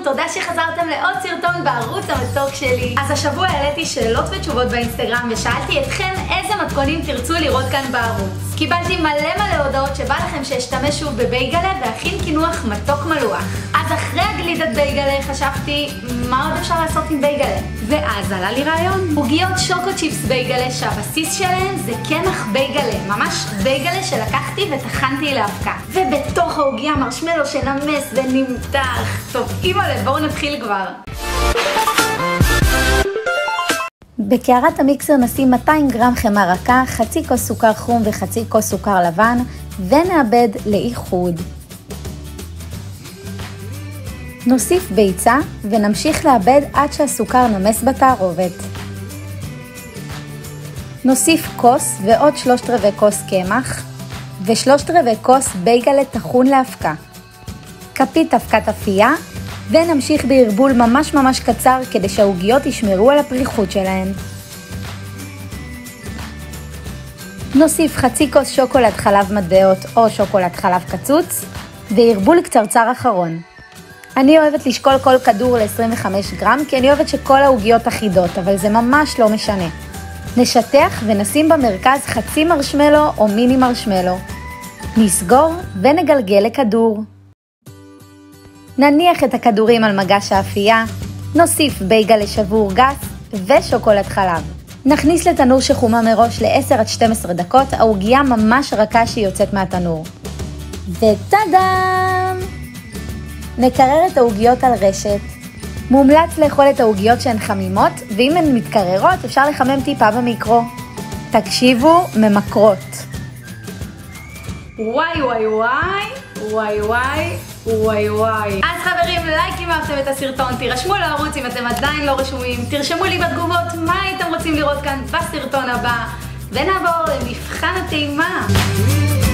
תודה שחזרתם לעוד סרטון בערוץ המתוק שלי. אז השבוע העליתי שאלות ותשובות באינסטגרם ושאלתי אתכם איזה מתכונים תרצו לראות כאן בערוץ. קיבלתי מלא הודעות שבא לכם שאשתמש שוב בבייגלה ואכין קינוח מתוק מלוח. אז אחרי הגלידת בייגלה חשבתי מה עוד אפשר לעשות עם בייגלה, ואז עלה לי רעיון. עוגיות שוקו צ'יפס בייגלה שהבסיס שלהם זה קמח בייגלה, ממש בייגלה שלקחתי וטחנתי לאבקה, ובתוך העוגיה מרשמלו שנמס ונמתח. טוב, אימא'לה, בואו נתחיל כבר. בקערת המיקסר נשים 200 גרם חמאה רכה, חצי כוס סוכר חום וחצי כוס סוכר לבן, ונעבד לאיחוד. נוסיף ביצה ונמשיך לעבד עד שהסוכר נמס בתערובת. נוסיף כוס ועוד 3/4 כוס קמח ו3/4 כוס בייגלה טחון לאבקה. כפית אבקת אפייה ונמשיך בערבול ממש קצר כדי שהעוגיות ישמרו על הפריחות שלהן. נוסיף חצי כוס שוקולד חלב מטבעות או שוקולד חלב קצוץ וערבול קצרצר אחרון. אני אוהבת לשקול כל כדור ל-25 גרם כי אני אוהבת שכל העוגיות אחידות, אבל זה ממש לא משנה. נשטח ונשים במרכז חצי מרשמלו או מיני מרשמלו. נסגור ונגלגל לכדור. נניח את הכדורים על מגש האפייה, נוסיף בייגלה שבור גס ושוקולד חלב. נכניס לתנור שחומה מראש ל-10 עד 12 דקות, העוגיה ממש רכה שהיא יוצאת מהתנור. וטאדאם! נקרר את העוגיות על רשת. מומלץ לאכול את העוגיות שהן חמימות, ואם הן מתקררות אפשר לחמם טיפה במיקרו. תקשיבו, ממקרות. וואי. אז חברים, לייק אם אהבתם את הסרטון, תירשמו לערוץ אם אתם עדיין לא רשומים, תרשמו לי בתגובות מה הייתם רוצים לראות כאן בסרטון הבא, ונעבור למבחן הטעימה.